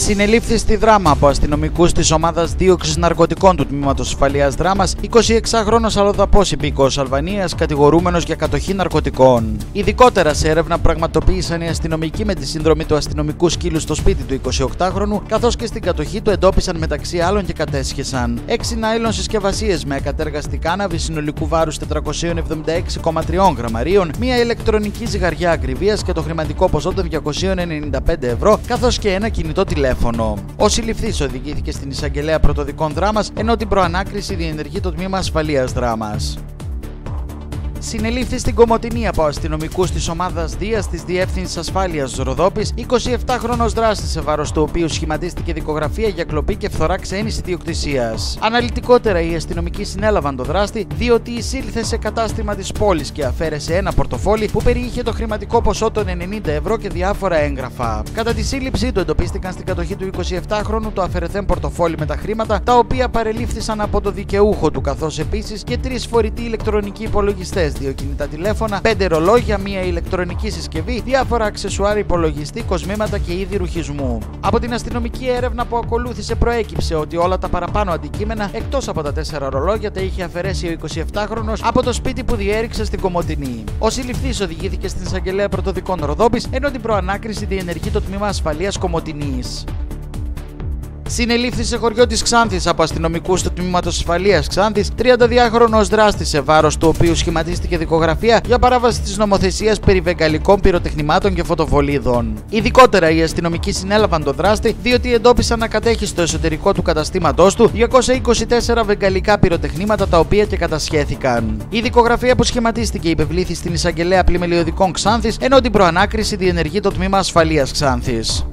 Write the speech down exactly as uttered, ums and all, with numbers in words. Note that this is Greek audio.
Συνελήφθη στη Δράμα από αστυνομικούς της ομάδας δίωξης ναρκωτικών του τμήματος ασφαλείας Δράμας εικοσιεξάχρονος αλλοδαπός υπήκοος Αλβανίας, κατηγορούμενος για κατοχή ναρκωτικών. Ειδικότερα σε έρευνα πραγματοποίησαν οι αστυνομικοί με τη σύνδρομη του αστυνομικού σκύλου στο σπίτι του εικοσιοκτάχρονου, καθώς και στην κατοχή του εντόπισαν μεταξύ άλλων και κατέσχεσαν έξι νάιλον συσκευασίες με ακατέργαστη κάναβη συνολικού βάρους τετρακόσια εβδομήντα έξι κόμμα τρία γραμμαρίων, μία ηλεκτρονική ζυγαριά ακριβίας και το χρηματικό ποσό των διακοσίων ενενήντα πέντε ευρώ, καθώς και ένα κινητό τηλέφωνο. Ο συλληφθής οδηγήθηκε στην εισαγγελέα πρωτοδικών Δράμας, ενώ την προανάκριση διενεργεί το τμήμα ασφαλείας Δράμας. Συνελήφθη στην Κομοτηνή από αστυνομικούς της ομάδας Δίας της Διεύθυνσης Ασφάλειας Ροδόπης εικοσιεπτάχρονος δράστης, σε βάρος του οποίου σχηματίστηκε δικογραφία για κλοπή και φθορά ξένης ιδιοκτησίας. Αναλυτικότερα, οι αστυνομικοί συνέλαβαν τον δράστη διότι εισήλθε σε κατάστημα της πόλης και αφαίρεσε ένα πορτοφόλι που περιείχε το χρηματικό ποσό των ενενήντα ευρώ και διάφορα έγγραφα. Κατά τη σύλληψή του, εντοπίστηκαν στην κατοχή του εικοσιεπτάχρονου το αφαιρεθέν πορτοφόλι με τα χρήματα, τα οποία παρελήφθησαν από το δικαιούχο του, καθώς επίσης και τρεις φορητοί ηλεκτρονικοί υπολογιστές, δύο κινητά τηλέφωνα, πέντε ρολόγια, μία ηλεκτρονική συσκευή, διάφορα αξεσουάρ υπολογιστή, κοσμήματα και είδη ρουχισμού. Από την αστυνομική έρευνα που ακολούθησε προέκυψε ότι όλα τα παραπάνω αντικείμενα, εκτός από τα τέσσερα ρολόγια, τα είχε αφαιρέσει ο εικοσιεπτάχρονος από το σπίτι που διέριξε στην Κομοτηνή. Ο συλληφθής οδηγήθηκε στην εισαγγελέα πρωτοδικών Ροδόπης, ενώ την προανάκριση διενεργεί το τμήμα ασφαλείας Κομοτηνής. Συνελήφθη σε χωριό της Ξάνθης από αστυνομικούς του τμήματος ασφαλείας Ξάνθης τριανταδυάχρονος δράστης, σε βάρος του οποίου σχηματίστηκε δικογραφία για παράβαση της νομοθεσίας περί βεγγαλικών πυροτεχνημάτων και φωτοβολίδων. Ειδικότερα, οι αστυνομικοί συνέλαβαν τον δράστη διότι εντόπισαν να κατέχει στο εσωτερικό του καταστήματός του διακόσια είκοσι τέσσερα βεγγαλικά πυροτεχνήματα, τα οποία και κατασχέθηκαν. Η δικογραφία που σχηματίστηκε υπευλήθη στην εισαγγελέα πλημελιωδικών Ξάνθης, ενώ την προανάκριση διενεργεί το τμήμα ασφαλείας Ξάνθης.